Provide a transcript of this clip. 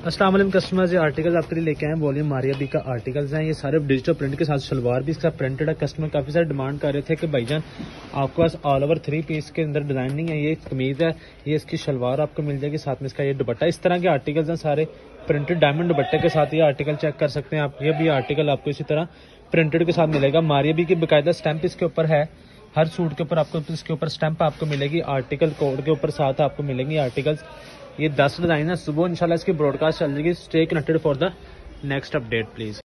अस्सलाम वालेकुम कस्टमर्स, ये आर्टिकल आपके लिए लेके आए हैं। वॉल्यूम मारिया बी का आर्टिकल्स हैं। ये सारे डिजिटल प्रिंट के साथ शलवार भी इसका प्रिंटेड है। कस्टमर काफ़ी सारे डिमांड कर रहे थे कि भाईजान आपके पास ऑल ओवर 3 पीस के अंदर डिज़ाइन नहीं है। ये कमीज़ है, ये इसकी शलवार आपको मिल जाएगी, साथ में इसका ये दुपट्टा। इस तरह के आर्टिकल्स हैं सारे प्रिंटेड डायमंड दुपट्टे के साथ। ये आर्टिकल चेक कर सकते हैं आप। ये भी आर्टिकल आपको इसी तरह प्रिंटेड के साथ मिलेगा। मारिया बी की बाकायदा स्टैंप इसके ऊपर है। हर सूट के ऊपर आपको इसके ऊपर स्टैंप आपको मिलेगी। आर्टिकल कोड के ऊपर साथ आपको मिलेंगी आर्टिकल्स। ये 10 डिजाइन है। सुबह इंशाल्लाह इसकी ब्रॉडकास्ट चल जाएगी। Stay connected for the next update please.